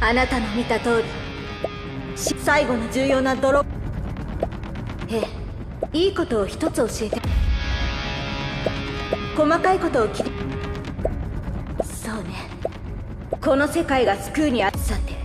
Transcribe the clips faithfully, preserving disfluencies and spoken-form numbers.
あなたの見た通り、最後の重要な泥。ええ、いいことを一つ教えて。細かいことを聞いて。そうね、この世界が救うにあさて、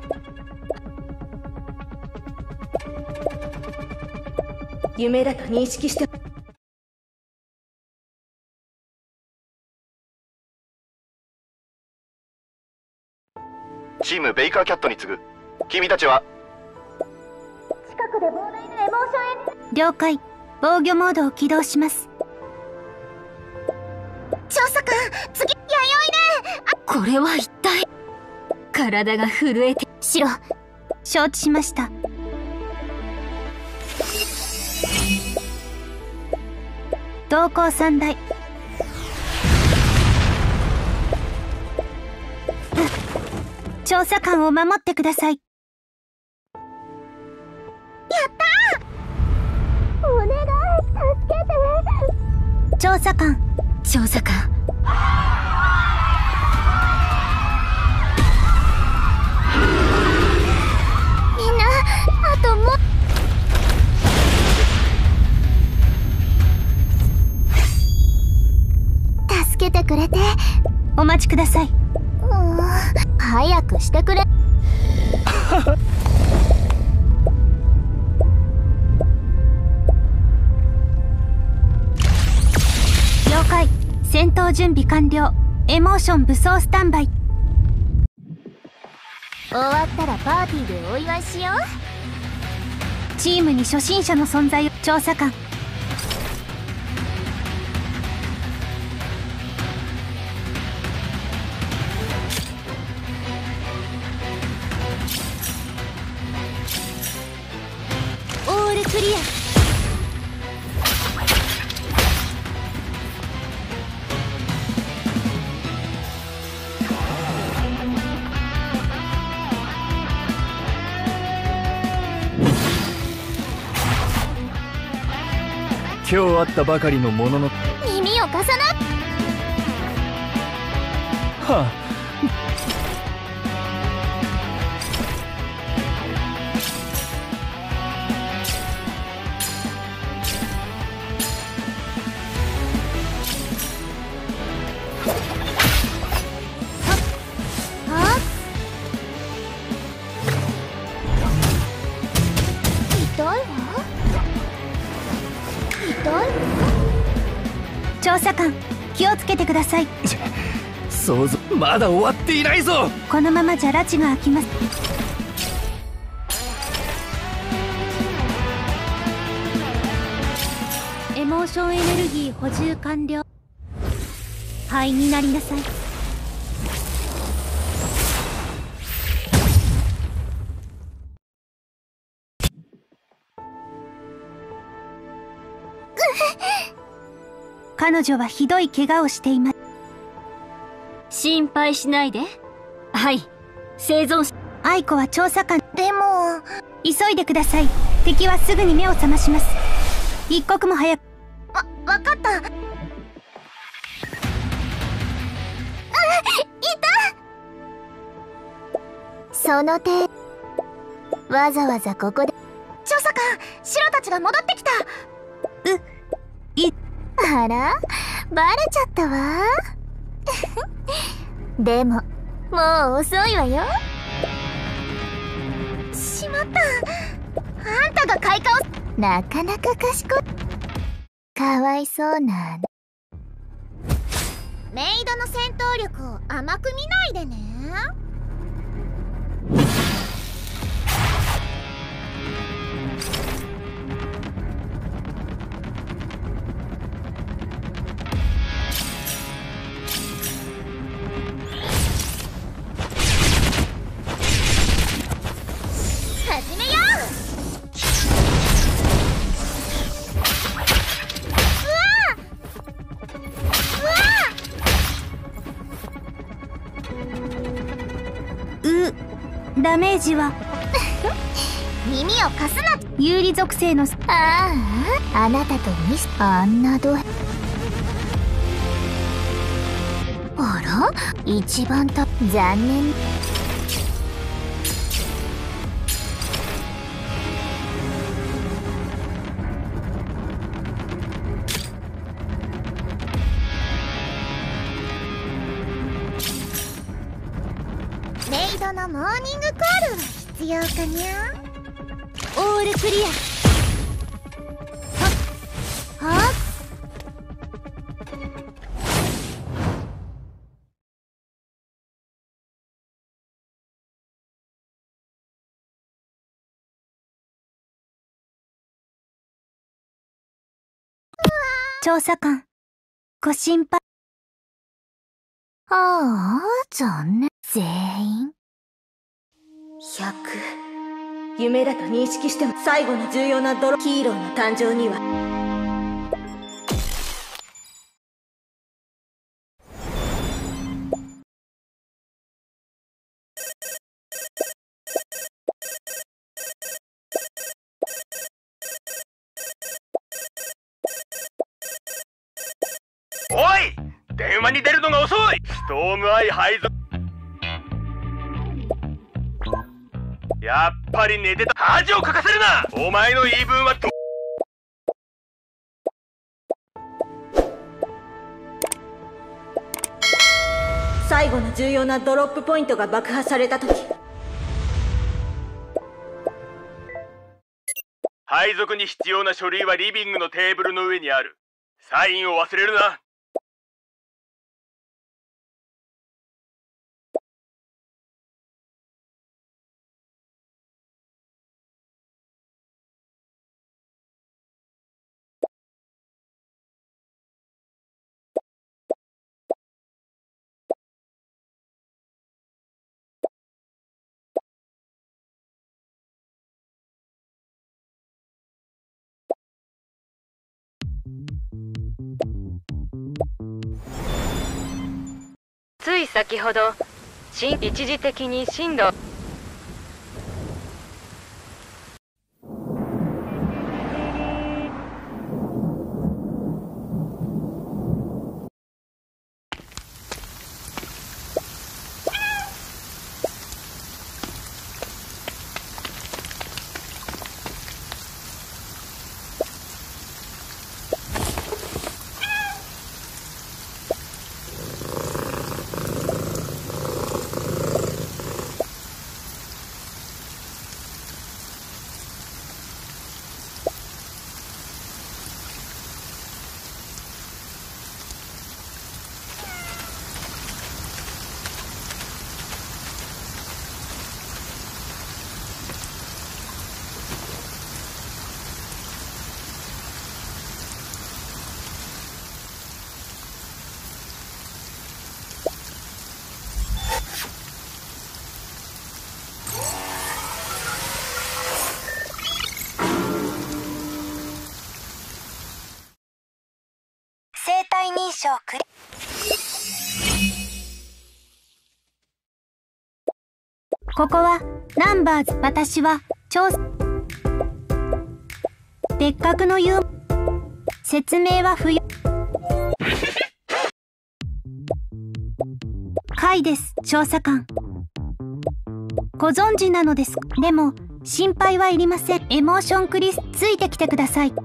夢だと認識して。 チームベイカーキャットに次ぐ。君たちは近くで膨大なエモーションへ。 了解。防御モードを起動します。 調査官、次、弥生ね。 これは一体。体が震えて。白、承知しました。同行三台。調査官を守ってください。 やったー。お願い、助けて。 調査官、調査官。 みんな、あとも助けてくれて。 お待ちください。 もう早くしてくれ。 了解。戦闘準備完了。エモーション武装スタンバイ。 終わったらパーティーでお祝いしよう。 チームに初心者の存在を。調査官。 オールクリア。 今日会ったばかりのものの。 耳を貸さな。 はあ。 調査官、気をつけてください。 想像、まだ終わっていないぞ。 このままじゃ拉致が開きます。エモーションエネルギー補充完了。灰になりなさい。彼女はひどい怪我をしています。 心配しないで。はい、生存し。 愛子は調査官。 でも急いでください。敵はすぐに目を覚まします。一刻も早く。 わ、わかった。あ、いた。その手、わざわざここで。調査官、シロたちが戻ってきた。 う、い、 あら、バレちゃったわ。でも、もう遅いわよ。しまった。あんたが開花を。なかなか賢い。かわいそうな。メイドの戦闘力を甘く見ないでね。始めよう。う、ダメージは。 耳を貸すな。 有利属性の。 ああ、あなたとミス。あんなど。あら、一番た残念。 のモーニングコールは必要かにゃ。オールクリア。はっはっ。調査官、ご心配。ああ、残念。全員ひゃく。夢だと認識しても最後の重要なドロヒーローの誕生にはおい、電話に出るのが遅い。ストームアイ配属。やっぱり寝てた。恥をかかせるな。お前の言い分はど最後の重要なドロップポイントが爆破された時、 配属に必要な書類はリビングのテーブルの上にある。サインを忘れるな。 つい先ほど新一時的に震度生体認証クリ。ここはナンバーズ。私は調査。別格の言う説明は不要。カイです、調査官。ご存知なのです。でも心配はいりません。エモーションクリス、ついてきてください。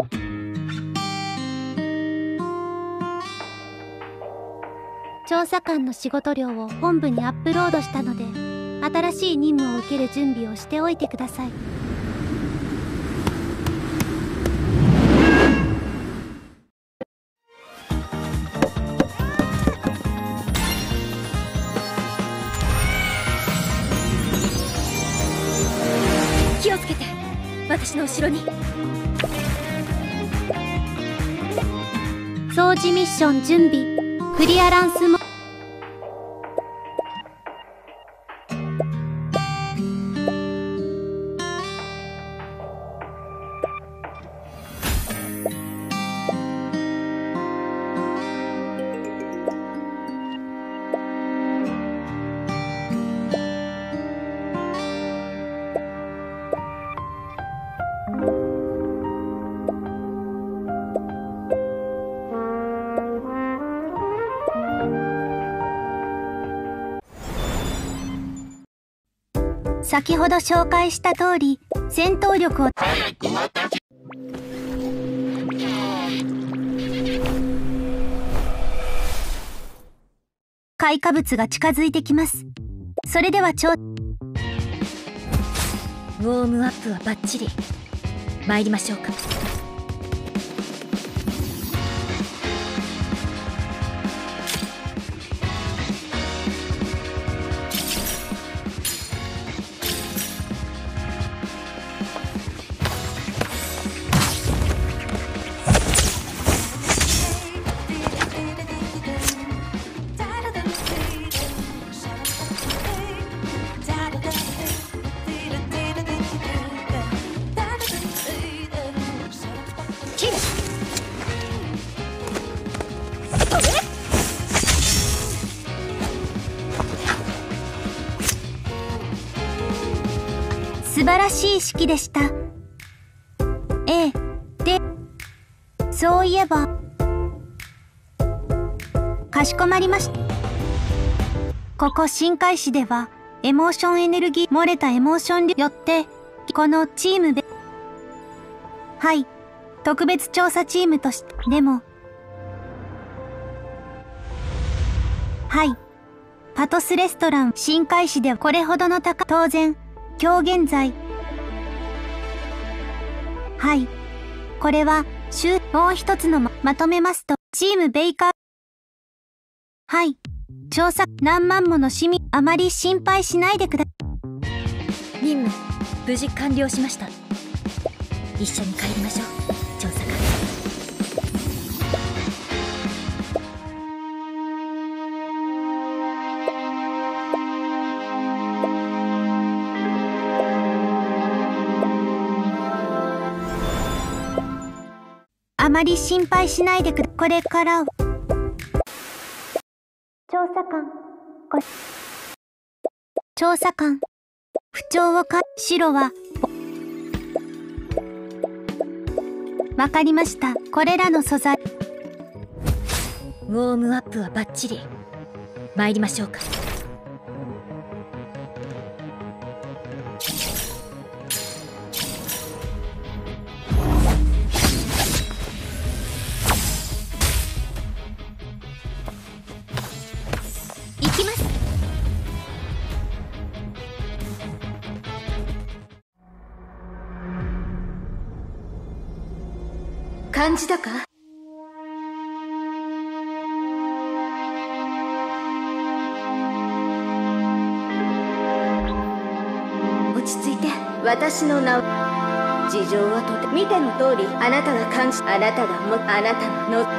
調査官の仕事量を本部にアップロードしたので、新しい任務を受ける準備をしておいてください。 気をつけて。私の後ろに。 掃除ミッション準備。クリアランスも。先ほど紹介した通り、戦闘力を開花物が近づいてきます。それではちょウォームアップはバッチリ。参りましょうか。 素晴らしい式でした。ええ、で、そういえば、かしこまりました。ここ深海市では、エモーションエネルギー、漏れたエモーションによって、このチームで、はい、特別調査チームとして、でも、はい、パトスレストラン深海市ではこれほどの高、当然、今日現在。はい。これは、週、もう一つのま、まとめますと、チームベイカー。はい。調査、何万もの市民、あまり心配しないでくだ。 任務、無事完了しました。一緒に帰りましょう、調査官。 あまり心配しないでくだ。これからを。調査官。こ調査官。不調をか、白は。わかりました。これらの素材。 ウォームアップはバッチリ。参りましょうか。 行きます。 感じたか？落ち着いて。私の名は、事情はとて見ての通り、あなたが感じ、あなたがもあなたのの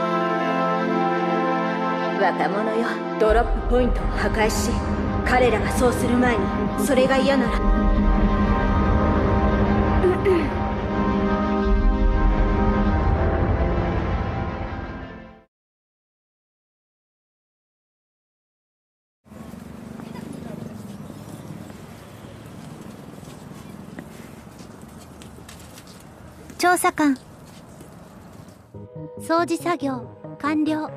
若者よ。ドロップポイントを破壊し、彼らがそうする前に、それが嫌なら、 調査官。掃除作業完了。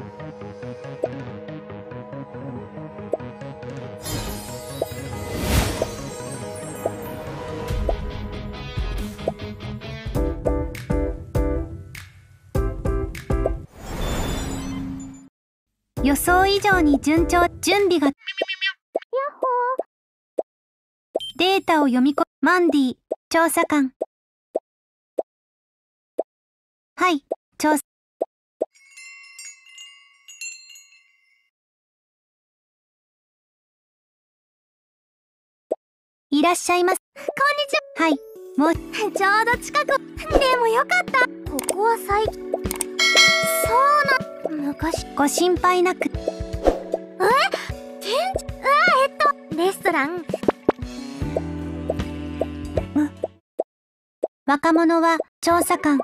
予想以上に順調。準備が。データを読みこ、マンディ、調査官。はい、調査。いらっしゃいます。こんにちは。はい、もう、ちょうど近く。でもよかった。ここは最近。そうな、昔。ご心配なく。え？店長、あ、えっと、レストラン。うん。若者は、調査官。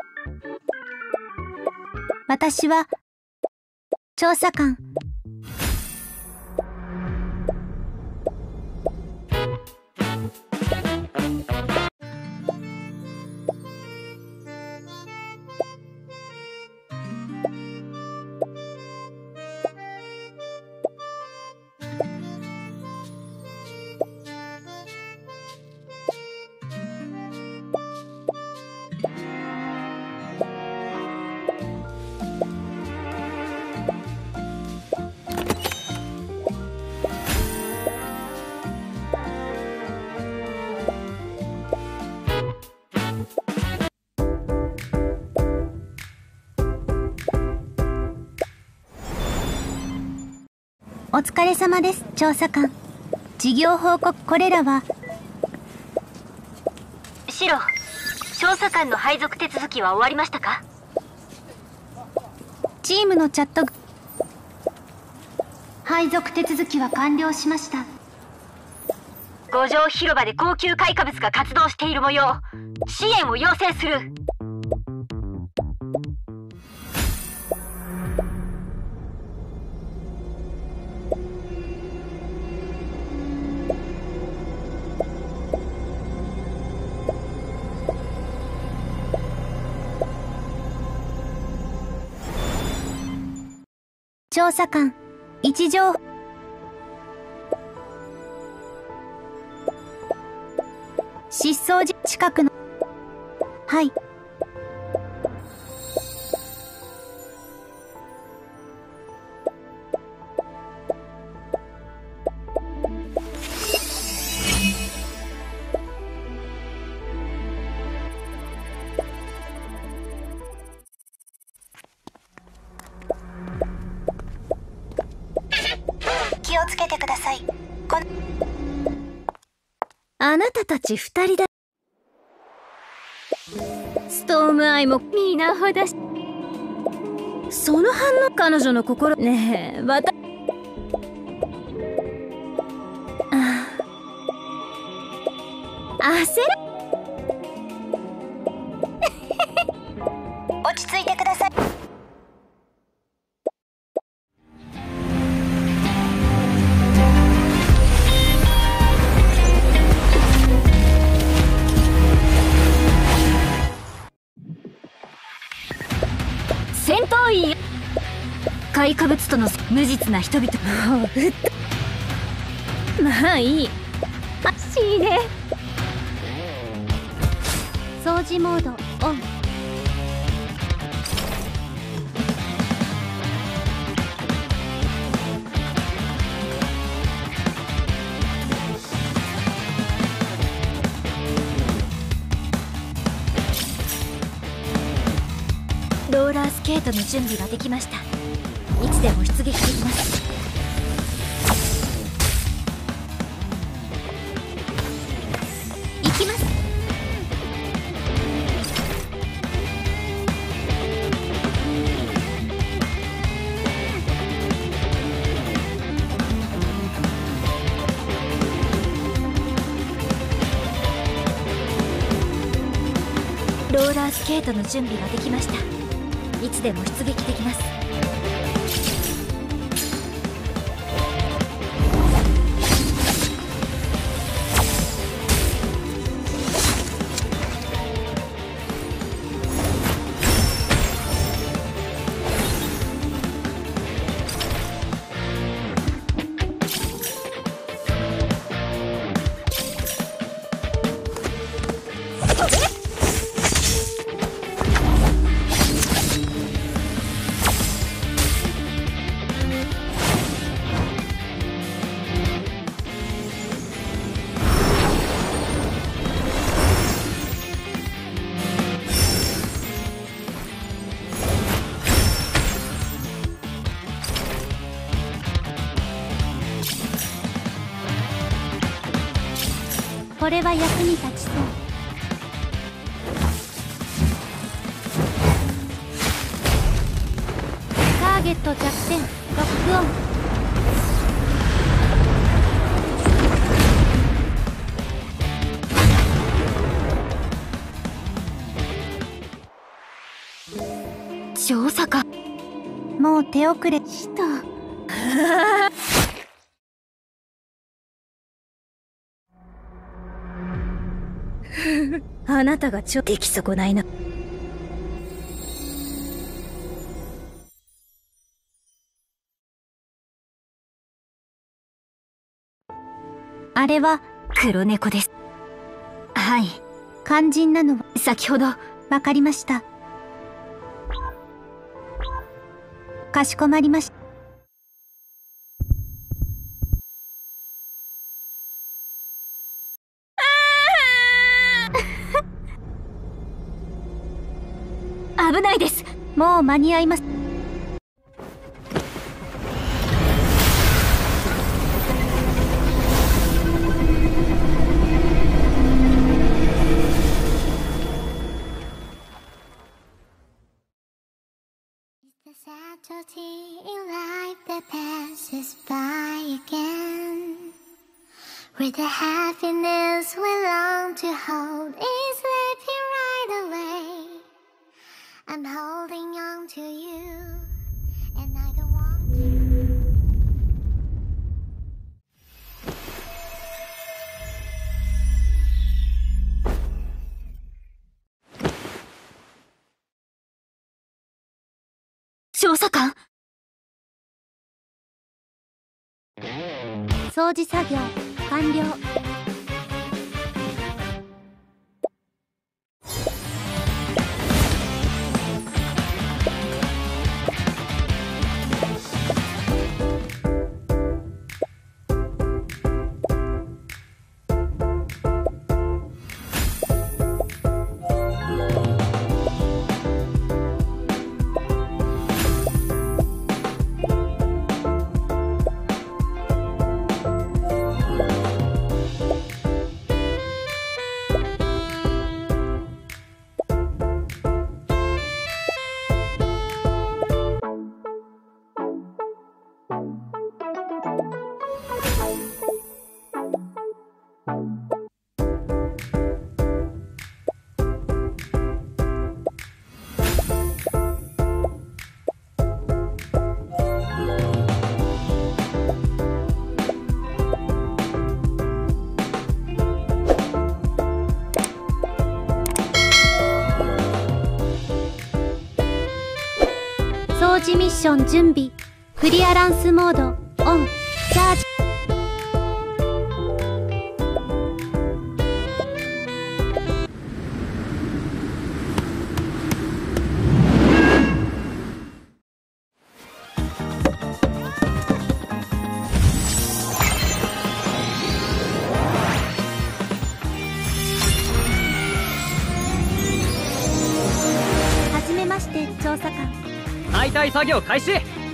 私は、調査官。 お疲れ様です、調査官。事業報告、これらは。 シロ、調査官の配属手続きは終わりましたか？ チームのチャット。配属手続きは完了しました。 五条広場で高級開花物が活動している模様。支援を要請する。 調査官、位置情報。失踪時近くの。はい。 気をつけてください。このあなたたち二人だ。ストームアイも皆ほだし。その反応、彼女の心ねえ、わたあ焦ら落ち着いてください。 戦闘員よ。開花物との無実な人々。もううっとまあいい。あしいね。 掃除モードオン。 ローラースケートの準備ができました。いつでも出撃できます。行きます。ローラースケートの準備ができました。いつでも出撃できます。 これは役に立ちそう。ターゲット弱点、ロックオン。 調査か。 もう手遅れした。 あなたがちょ出来損ないな。 あれは黒猫です。はい。 肝心なのは先ほど。 わかりました。かしこまりました。 危ないです。 もう間に合います。 Every day happiness we long to hold is slipping right away. I'm holding on to you, and I don't want to. 調査官。 掃除作業完了。掃除ミッション準備。クリアランスモードオン。チャージ。はじめまして、調査官。 解体作業開始。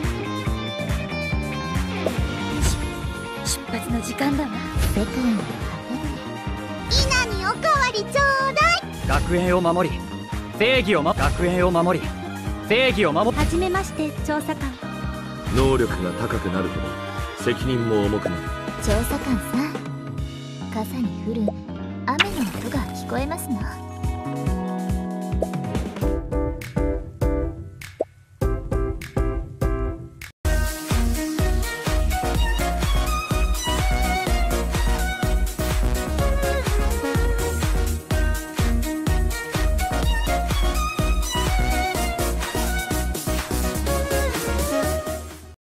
出発の時間だわ。 世界の果てで稲におかわりちょうだい。 学園を守り正義を守り学園を守り正義を守り。 はじめまして、調査官。 能力が高くなるほど責任も重くなる。 調査官さん、傘に降る雨の音が聞こえますな。